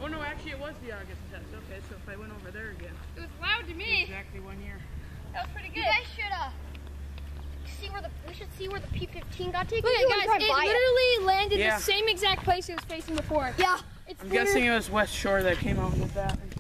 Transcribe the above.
Oh no, actually it was the August test. Okay, so if I went over there again. It was loud to me. Exactly 1 year. That was pretty good. You guys should we should see where the P15 got taken. Look at guys, it literally landed the same exact place it was facing before. Yeah. I'm guessing it was West Shore that came out with that.